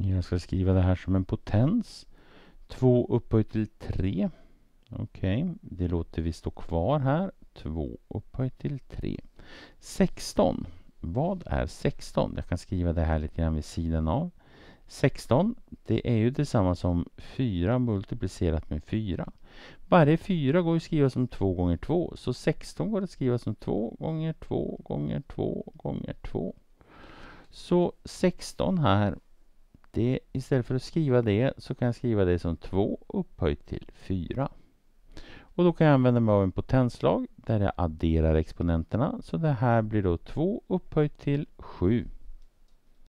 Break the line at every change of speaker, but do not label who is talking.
Jag ska skriva det här som en potens. 2 upphöjt till 3. Okej, det låter vi stå kvar här. 2 upphöjt till 3. 16. Vad är 16? Jag kan skriva det här lite grann vid sidan av. 16, det är ju detsamma som 4 multiplicerat med 4. Varje 4 går att skriva som 2 gånger 2. Så 16 går att skriva som 2 gånger 2 gånger 2 gånger 2. Så 16 här, det, istället för att skriva det så kan jag skriva det som 2 upphöjt till 4. Och då kan jag använda mig av en potenslag där jag adderar exponenterna. Så det här blir då 2 upphöjt till 7.